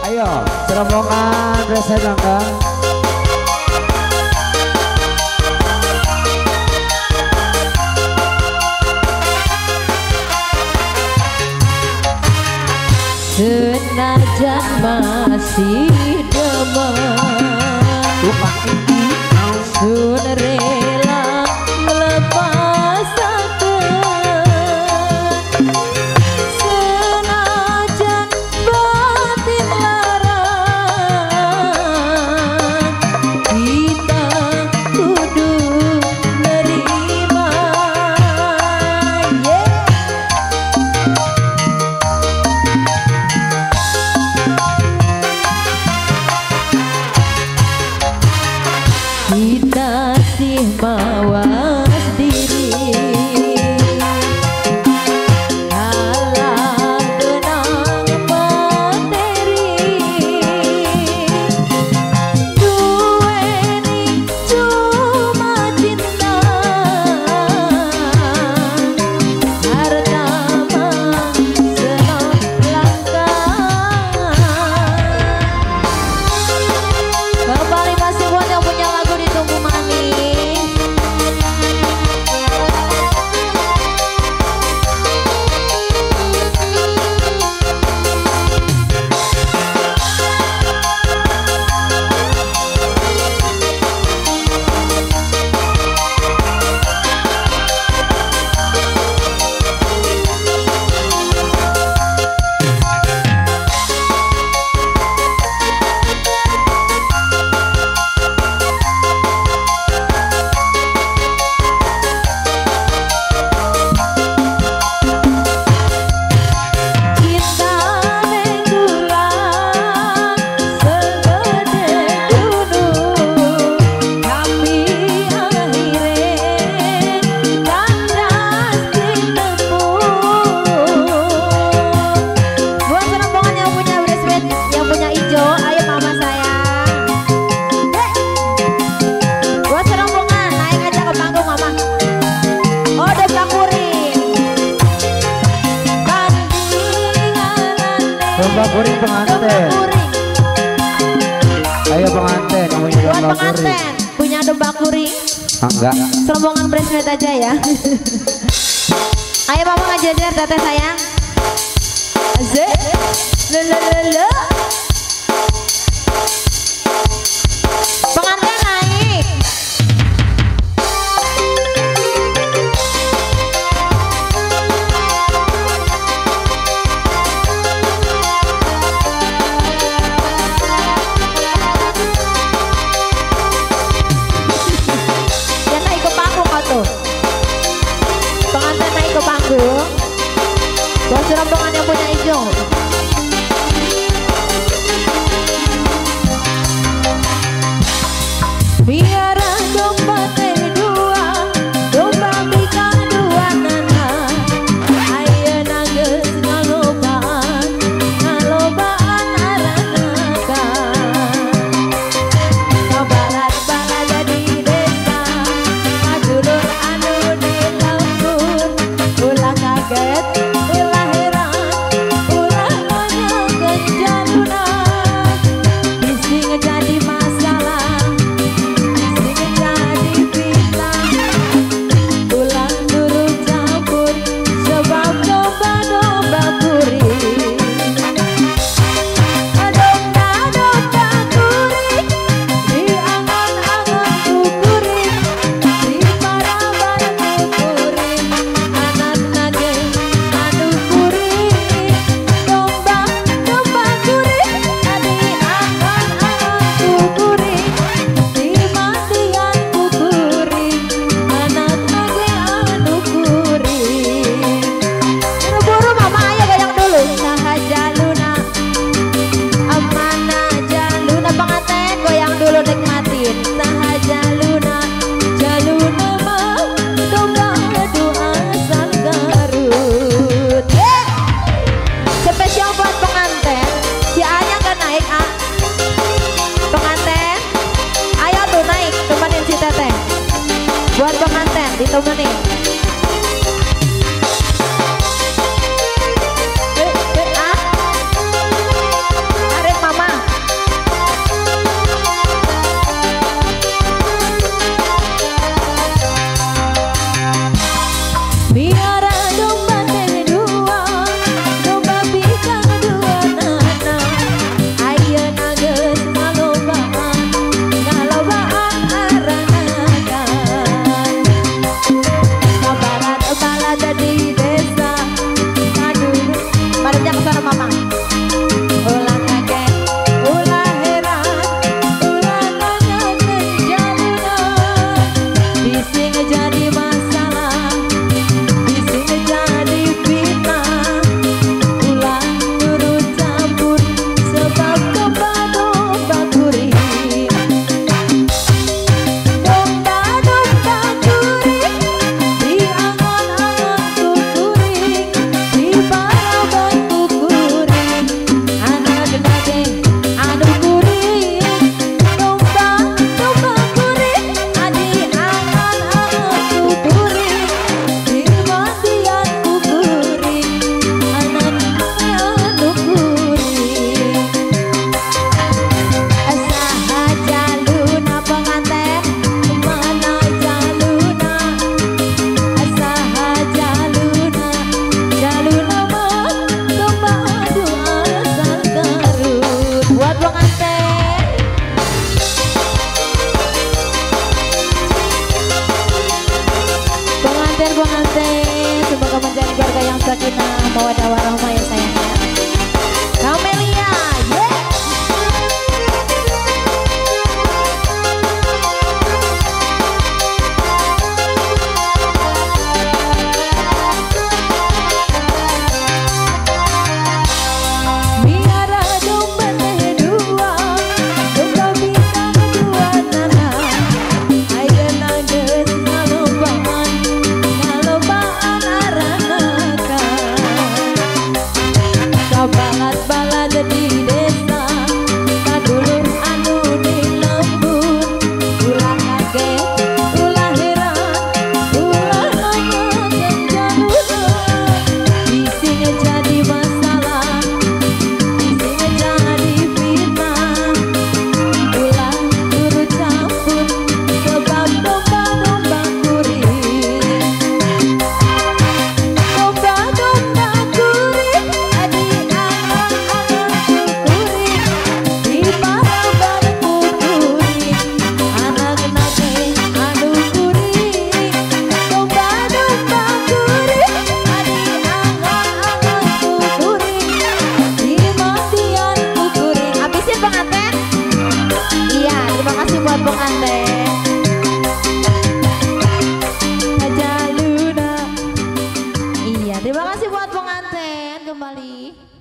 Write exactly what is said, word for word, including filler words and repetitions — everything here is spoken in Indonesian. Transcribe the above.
Ayo, serombongan Resa Bangga. Senajan masih demen sun rela ngelepasakeun senajan batin larang kita kudu nerima yeah. Kita sih mawas diri halang genang materi duweni cuma cinta harta mah senang langka. Kembali masih buat yang punya lagu ditunggu manis. Domba kuring pengantin. Ayo pengantin, kamu punya Buat domba pengantin kuring. punya domba kuring. Ah, enggak. Serombongan bridesmaid aja ya. Ayo mama ngajajar teteh sayang. Azek. Lelelele. Pengantin naik. Dia naik ke panggung kau tuh. Pengantin naik ke panggung. Buat serombongan yang punya hijau. Biar domba teh dua, domba bika dua nana. Ayeuna geus ngalobaan, ngalobaan aranakan. Kabalat-balat di desa, kadulur anu di lembur. Ulah kaget, ulah heran, ulah nanyakeun jaluna. Bisi ngejadi masalah. Buat pengantin ditemenin. Eh, eh, ah. Arif mama Terima kasih buat pengantin kembali.